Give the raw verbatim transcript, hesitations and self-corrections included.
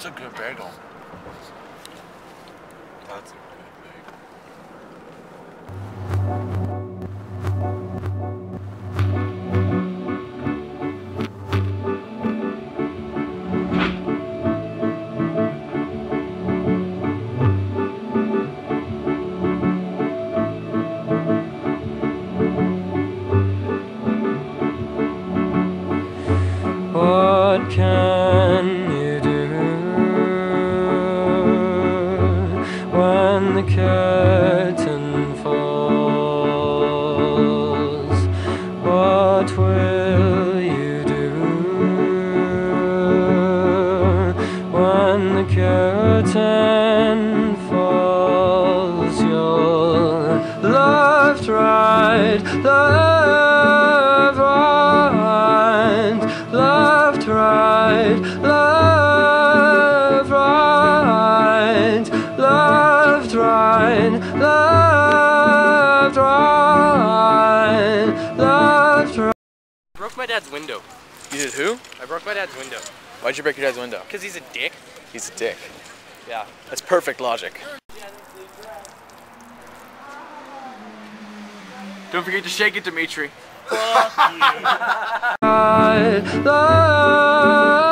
It's a good bagel. That's a What can you do when the curtain falls? What will you do when the curtain falls? You're left, right, left, right, left, right, left, right, left, right, left, right, left, right. I broke my dad's window. You did who? I broke my dad's window. Why'd you break your dad's window? Because he's a dick. He's a dick. Yeah. That's perfect logic. Don't forget to shake it, Dimitri. Fuck you. I love